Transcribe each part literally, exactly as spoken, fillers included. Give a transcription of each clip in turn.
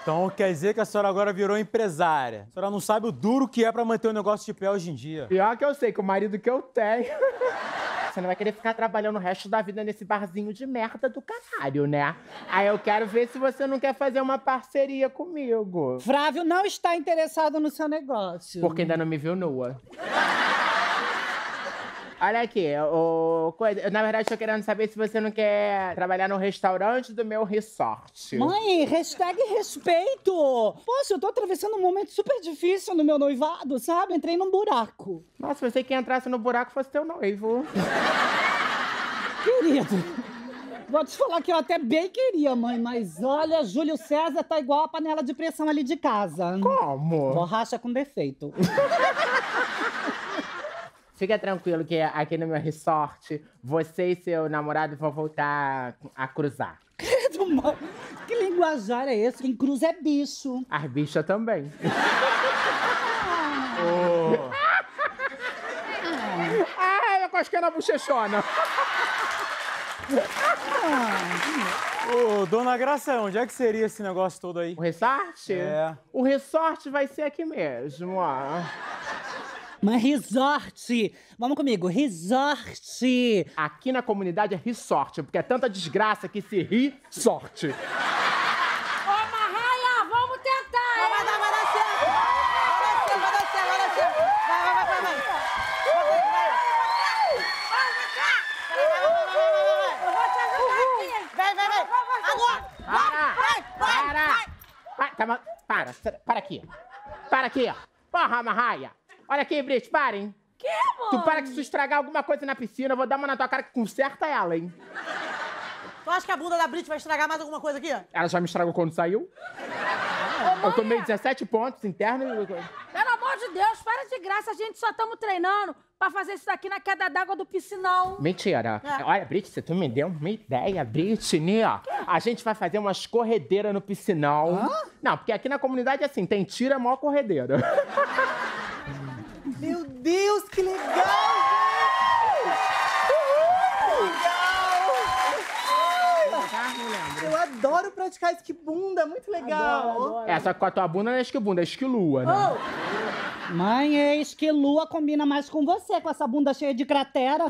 Então quer dizer que a senhora agora virou empresária. A senhora não sabe o duro que é pra manter um negócio de pé hoje em dia. Pior que eu sei que o marido que eu tenho... Você não vai querer ficar trabalhando o resto da vida nesse barzinho de merda do caralho, né? Aí eu quero ver se você não quer fazer uma parceria comigo. Flávio não está interessado no seu negócio. Porque ainda não me viu nua. Olha aqui, o... coisa... na verdade, tô querendo saber se você não quer trabalhar no restaurante do meu resort. Mãe, hashtag respeito. Poxa, eu tô atravessando um momento super difícil no meu noivado, sabe? Entrei num buraco. Nossa, pensei que entrasse no buraco fosse teu noivo. Querido, vou te falar que eu até bem queria, mãe, mas olha, Júlio César tá igual a panela de pressão ali de casa. Como? Borracha com defeito. Fica tranquilo que aqui no meu resort, você e seu namorado vão voltar a cruzar. Credo, mãe, que linguajar é esse? Quem cruza é bicho. As bichas também. Ô, Ai, eu cosquei na bochechona. Ô, dona Graça, onde é que seria esse negócio todo aí? O resort? É. O resort vai ser aqui mesmo, ó. Mas resort, vamos comigo, resort. Aqui na comunidade é resort, porque é tanta desgraça que se ri, sorte. Ô, Marraia, vamos tentar, hein? Vai dar, vai dar certo! Vai dar certo, vai dar certo, vai dar certo! Vai, vai, vai, vai, vai! Vai, vai, vai! Agora! Para! Vai, vai, Para! Para, tá, ma- para, para aqui. Para aqui. Porra, Marraia. Olha aqui, Brit, parem. Que, mano? Tu para que se tu estragar alguma coisa na piscina, eu vou dar uma na tua cara que conserta ela, hein? Tu acha que a bunda da Brit vai estragar mais alguma coisa aqui? Ela já me estragou quando saiu. Eu tomei dezessete pontos internos. Pelo amor de Deus, para de graça. A gente só estamos treinando pra fazer isso daqui na queda d'água do piscinão. Mentira. É. Olha, Brit, você tu me deu uma ideia, Britney, ó. A gente vai fazer umas corredeiras no piscinão. Hã? Não, porque aqui na comunidade, assim, tem tiro, é maior corredeira. Meu Deus, que legal! Eu adoro praticar esquibunda, muito legal. É, só que com a tua bunda não é esquibunda, é esquilua, né? Mãe, é esquilua combina mais com você, com essa bunda cheia de cratera.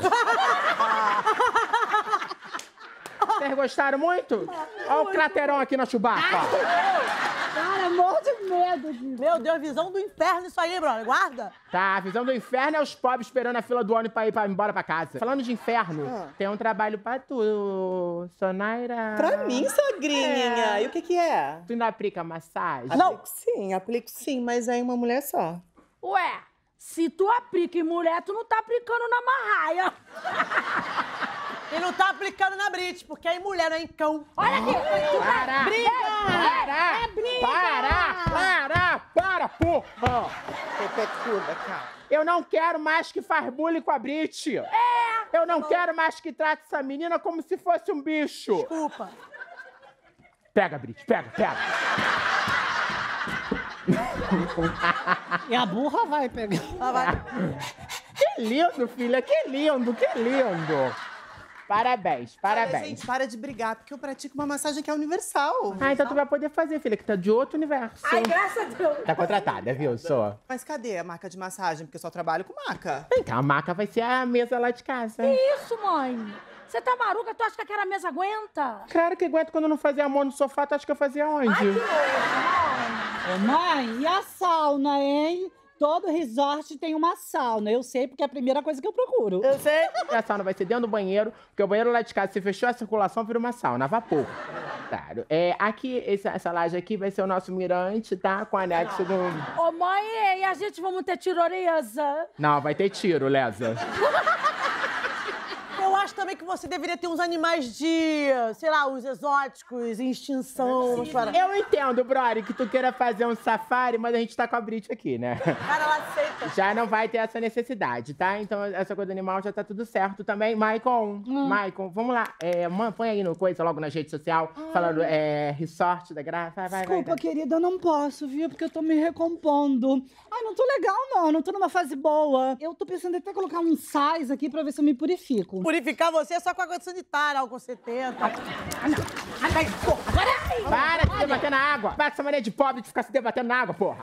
Vocês gostaram muito? Olha o craterão aqui na Chewbacca, ó. Cara, morro de medo disso. Meu Deus, visão do inferno isso aí, brother. Guarda. Tá, a visão do inferno é os pobres esperando a fila do ônibus pra ir pra, embora pra casa. Falando de inferno, Ah. tem um trabalho pra tu, Sonaira. Pra mim, sogrinha. E o que que é? Tu ainda aplica massagem? Aplico sim, aplico sim, mas é em uma mulher só. Ué, se tu aplica em mulher, tu não tá aplicando na Marraia. E não tá aplicando na Brit, porque aí mulher não é em cão. Olha aqui. Para! Briga! Para! É briga! Para! Para! Para, porra! Pepecuda, cara. Eu não quero mais que faz bullying com a Brit. É! Eu não quero mais que trate essa menina como se fosse um bicho. Desculpa. Pega, Brit, pega, pega. E a burra vai pegar. Ah, vai. Que lindo, filha, que lindo, que lindo. Parabéns, Olha, parabéns. gente, para de brigar, porque eu pratico uma massagem que é universal. Ah, então tu vai poder fazer, filha, que tá de outro universo. Ai, graças a Deus. Tá contratada, viu, só? Mas cadê a marca de massagem? Porque eu só trabalho com maca. Então a maca vai ser a mesa lá de casa. Isso, mãe. Você tá maruca? Tu acha que aquela mesa aguenta? Claro que aguento quando eu não fazia amor no sofá, tu acha que eu fazia onde? Ô, mãe, e a sauna, hein? Todo resort tem uma sauna. Eu sei porque é a primeira coisa que eu procuro. Eu sei. A sauna vai ser dentro do banheiro, porque o banheiro lá de casa, se fechou a circulação, vira uma sauna, a vapor. Claro. É, aqui, essa, essa laje aqui vai ser o nosso mirante, tá? Com anexo do... Ô, mãe, e a gente vamos ter tiroresa? Não, vai ter tiro, Lesa. Eu acho também que você deveria ter uns animais de, sei lá, uns exóticos, em extinção. umas paradas. Eu entendo, brother, que tu queira fazer um safari, mas a gente tá com a Brit aqui, né? Cara, ela aceita. Já não vai ter essa necessidade, tá? Então, essa coisa do animal já tá tudo certo também. Maicon, Maicon, vamos lá. É, mãe, põe aí no coisa, logo na rede social, falando é, resort da graça. Vai, vai, Desculpa, vai. querida, eu não posso, viu? Porque eu tô me recompondo. Ai, não tô legal, não. Não tô numa fase boa. Eu tô pensando em até colocar um sais aqui pra ver se eu me purifico. Purificar você é só com água sanitária, álcool setenta. Ah, não. Para de se debater na água. Para com essa maneira de pobre de ficar se debatendo na água, porra.